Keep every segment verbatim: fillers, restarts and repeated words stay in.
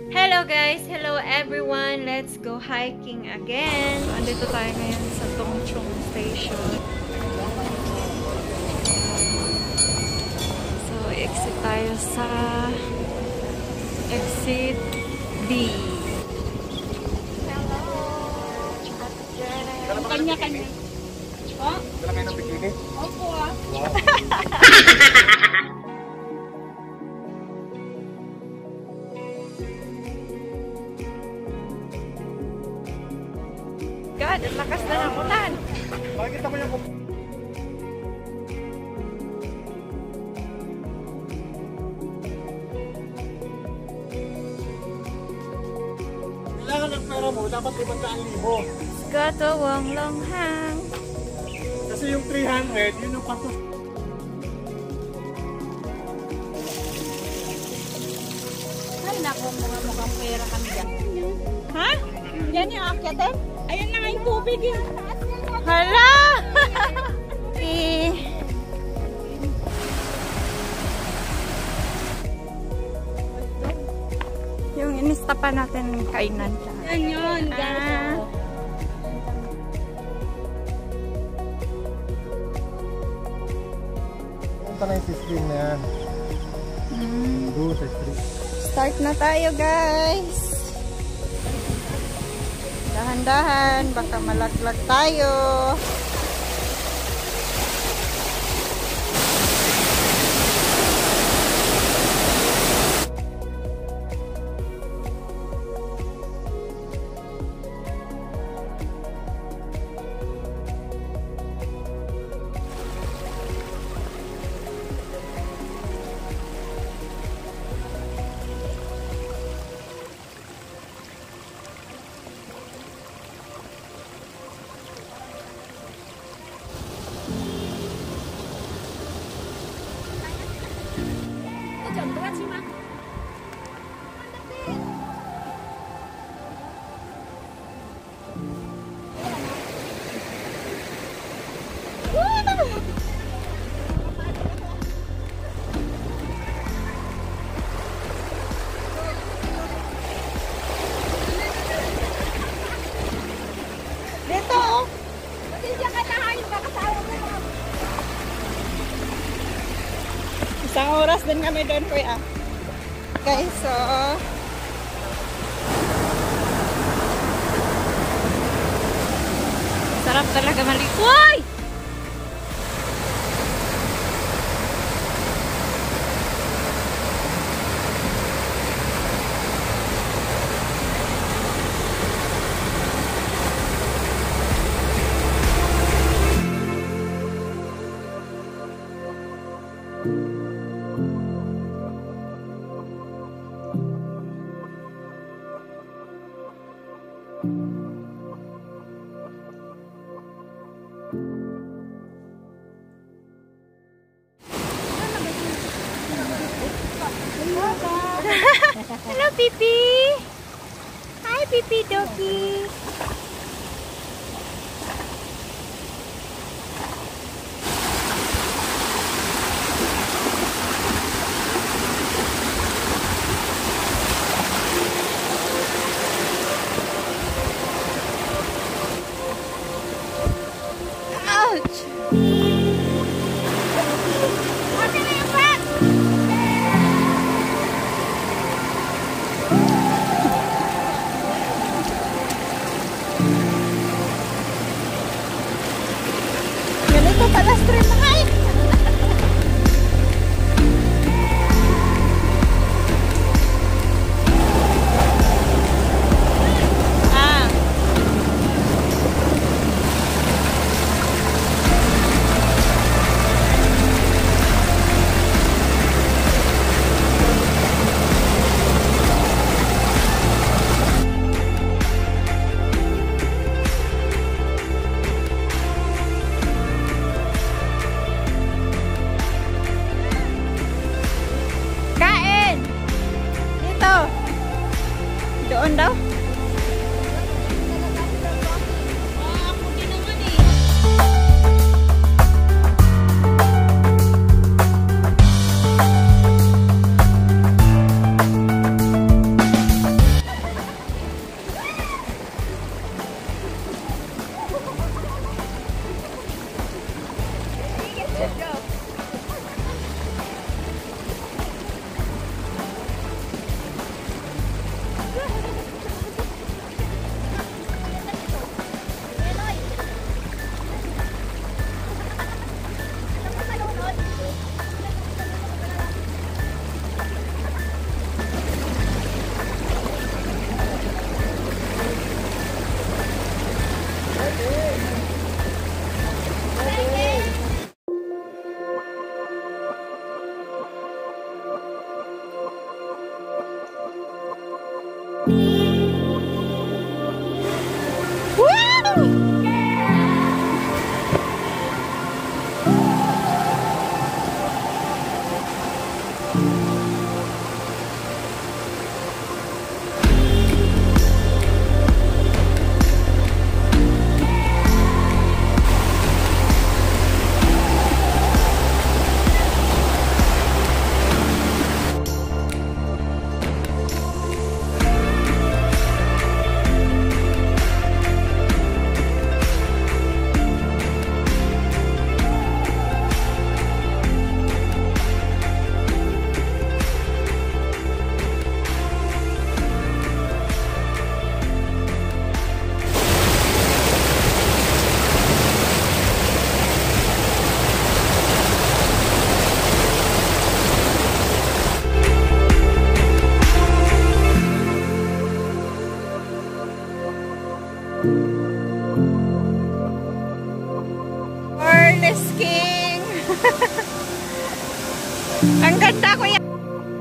Hello guys! Hello everyone! Let's go hiking again! So, andito tayo ngayon sa Tongchong Station. So, exit tayo sa exit B. Hello! Kanya-kanya. Oh? Dala kayo ng bikini? Opo ah. Wow. God, ang lakas na ng ulan. Makikita mo yung... Kailangan ng pera mo, dapat limandaan libo. Gatawang langhang. Kasi yung three hundred, yun yung pato. Ay, naku, mga mukhang pera kami dyan. Ha? Yan yung akyatin? Ayan na nga yung tubig eh. Hala! eh. Yung inista pa natin kainan siya. Yan yun, Ah. Punta na yung stream na yan. Mm. Doon sa stream. Start na tayo guys. Dahan-dahan, baka malaglag tayo. Dito oh. Isang oras din kami doon kuya. Guys, so sarap talaga maligo. Uy! Hello, Pipi. Hi, Pipi Doki. Ouch. Ganito pala stream hike. Ah. Kain! Dito! Doon daw? Ako din naman eh. Ernest King! Ang ganda ko yan!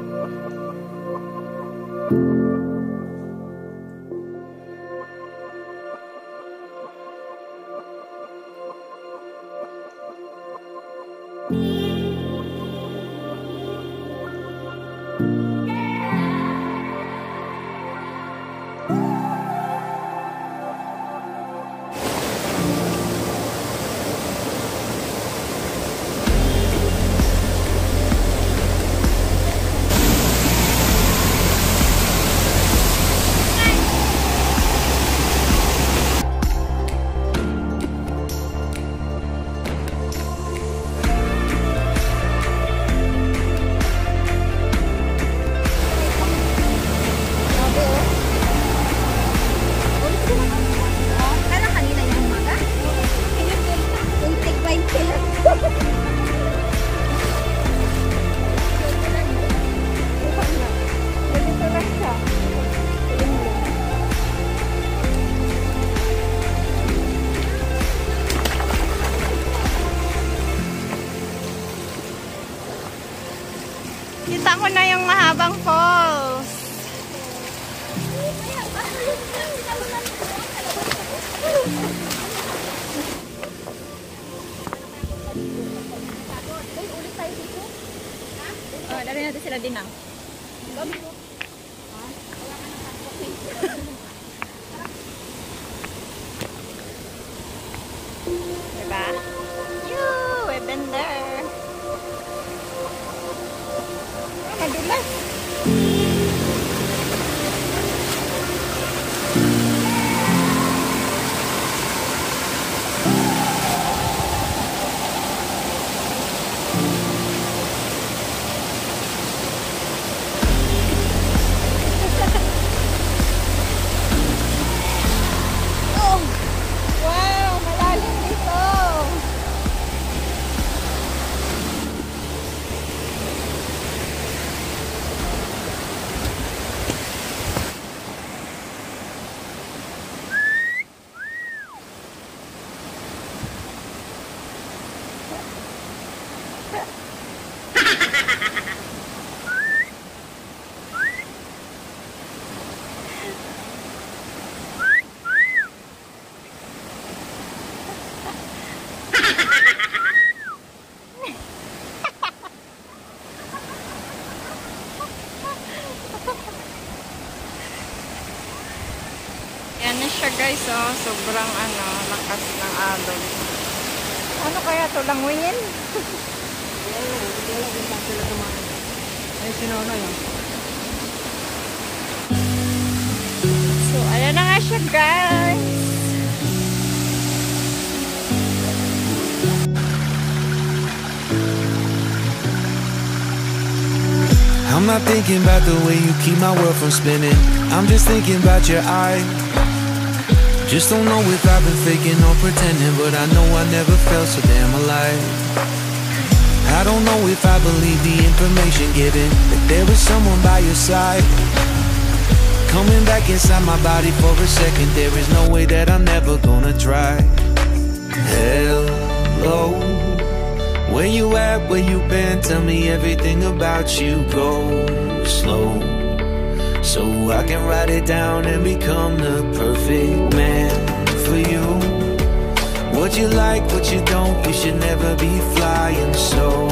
Kita ko na yung mahabang falls. Oh, dali natin sila din ang. Diba? Yoo, we've been there. Madulas. Oh, wow, malalim dito. Yan na siya guys, oh. Sobrang ano, lakas ng alon. Ano kaya to, languyin? Ay, sinona yun. So, ayan na nga siya guys. I'm not thinking about the way you keep my world from spinning. I'm just thinking about your eyes. Just don't know if I've been faking or pretending, but I know I never felt so damn alive. I don't know if I believe the information given, that there is someone by your side, coming back inside my body for a second. There is no way that I'm never gonna try. Hello, where you at, where you been? Tell me everything about you. Go slow, so I can write it down and become the perfect man for you. What you like, what you don't, you should never be flying solo.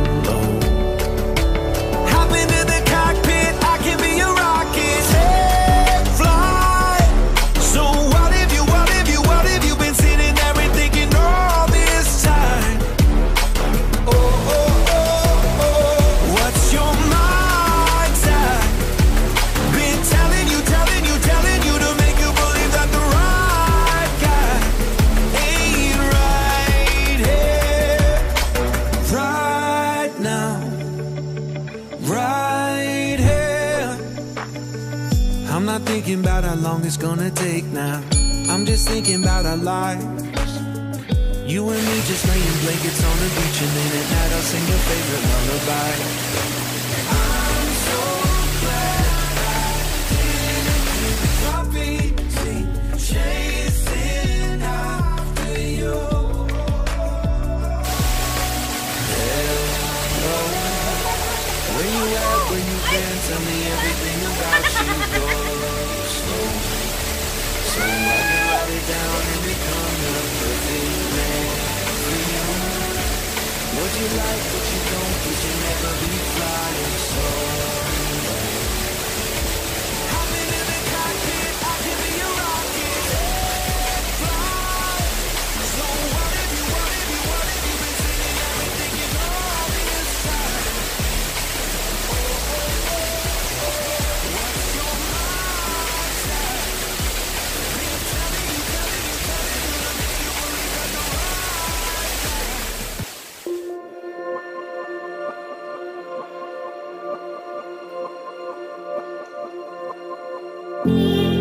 Hop into the cockpit, I can be a rocket. Take flight. So what if you, what if you, what if you've been sitting there and thinking all this time? Oh, oh, oh, oh. What's your mind's at? Been telling you, telling you, telling you to make you believe that the right guy ain't right here, right now, right here. I'm not thinking about how long it's gonna take now. I'm just thinking about our lives. You and me just laying blankets on the beach, and then at night I'll sing your favorite lullaby. I'm so glad I didn't keep my feet chasing after you. Hello, where you at, where you been? Tell me everything about you. Go slow, so I can write it down and become the perfect man for you. What you like, what you don't, you should never be flying solo. Hopping in the cockpit, I can be a rocket. Fly. So what if you, what if you, what if you've been singing everything you know all this time? Oh, oh, oh, oh. What's your mind's at? Been telling you, telling you, telling you to make you believe that the right guy. Me.